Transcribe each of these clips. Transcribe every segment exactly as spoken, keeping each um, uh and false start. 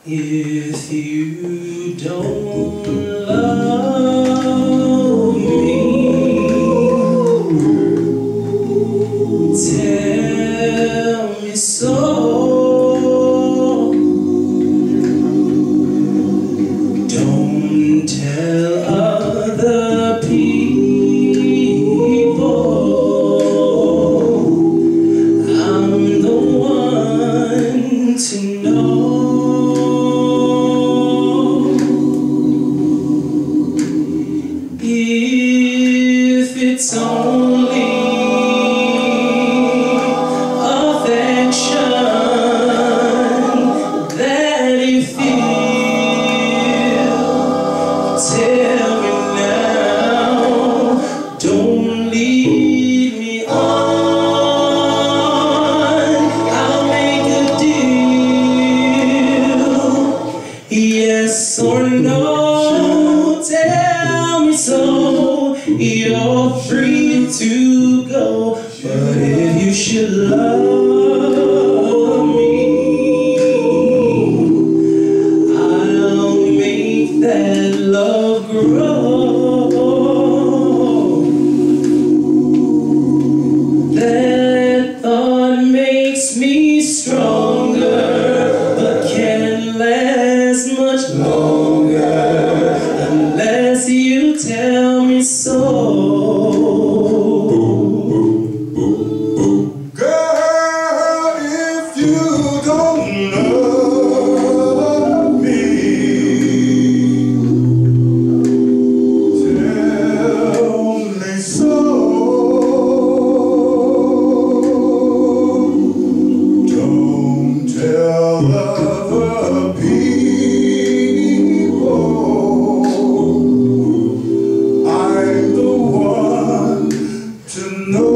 If you don't love me, tell me so. Don't tell other people I'm the one to know. If it's only affection that you feel, tell me now. Don't lead me on. I'll make a deal. Yes or no. Tell me so. You're free to go. But if you should love me, I'll make that love grow. That thought makes me stronger, but can't last much longer unless you tell me so. Girl, if you don't love me, tell me so. Don't tell other people I'm the one to know.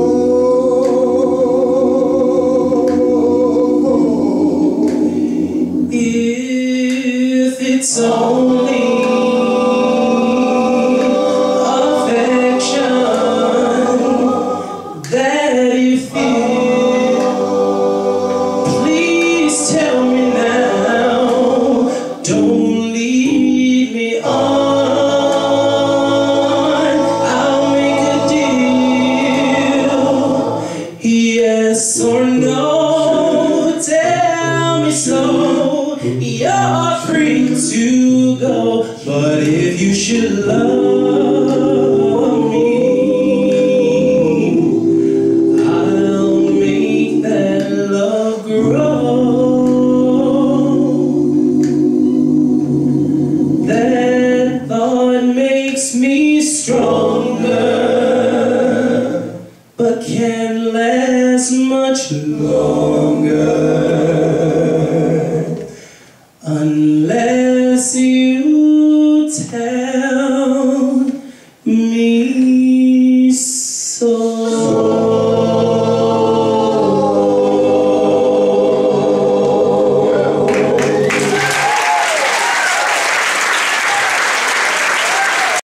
If it's only affection that you feel, please tell me now. Don't lead me on. I'll make a deal. Yes or no. Tell me so. You're free to go. But if you should love me, I'll make that love grow. That thought makes me stronger, but can't last much longer unless you tell